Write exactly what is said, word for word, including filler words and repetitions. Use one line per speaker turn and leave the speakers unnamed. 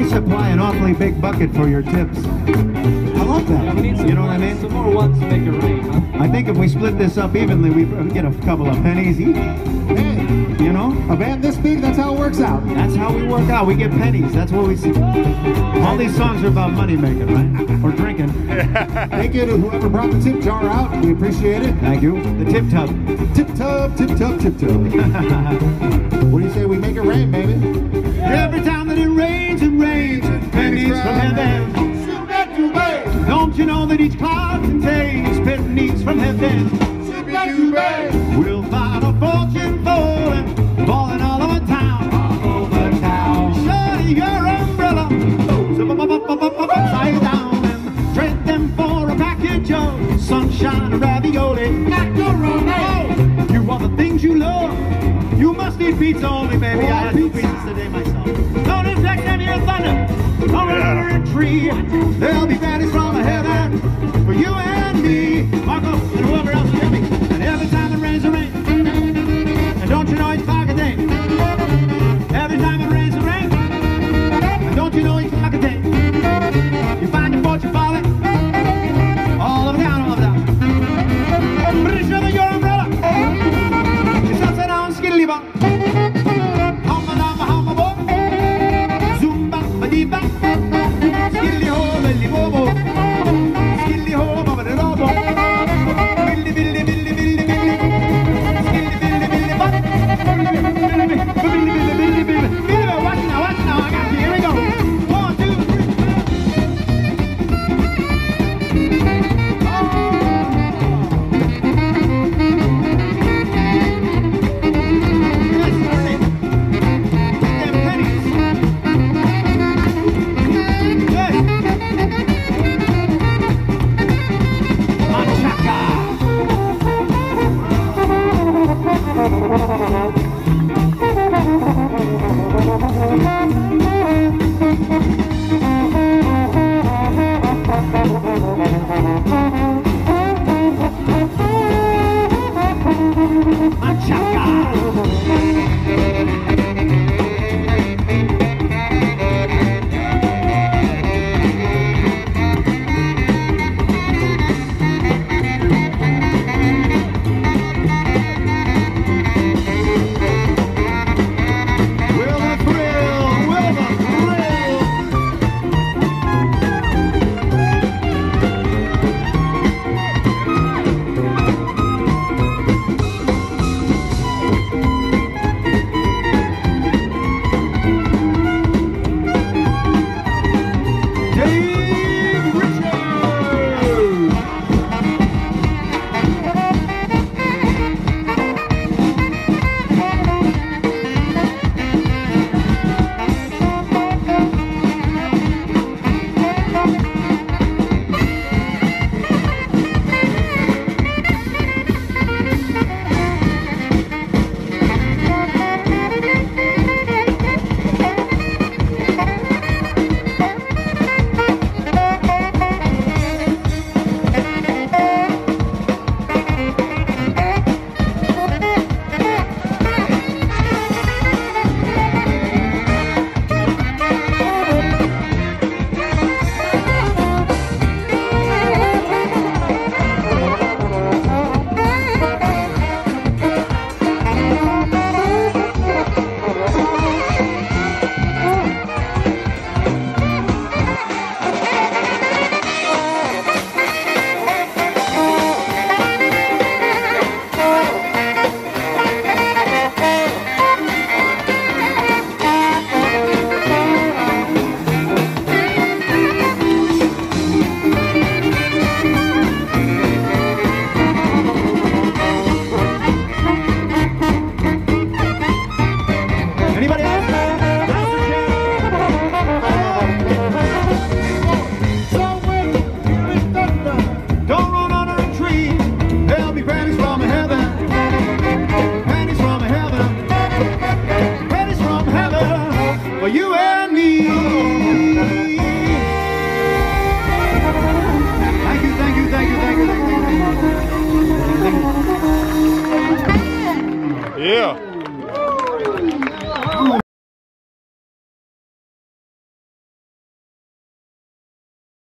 we supply an awfully big bucket for your tips.
I love that.
Yeah, we need some
You know
more,
what I mean?
Some more ones to make it rain, huh?
I think if we split this up evenly, we get a couple of pennies each.
Hey,
You know?
a band this big, that's how it works out.
That's how we work out. We get pennies. That's what we see. All these songs are about money making, right? Or drinking.
Thank you to whoever brought the tip jar out. We appreciate it.
Thank you. The tip tub.
Tip tub, tip tub, tip tub. What do you say we make it rain, baby?
Every time that it rains, it rains. Pennies from heaven. Don't you know that each cloud contains pennies from heaven? We'll find a fortune falling, falling all over town. All over town. Shut your umbrella, zip up, up, up, up, up, upside down, and trade them for a package of sunshine and ravioli. Macaroni. Oh, you want the things you love. You must eat pizza only, baby. I had two pizzas today myself. Don't infect them here thunder. Over under a tree, there'll be pennies from heaven for you and me. Marco and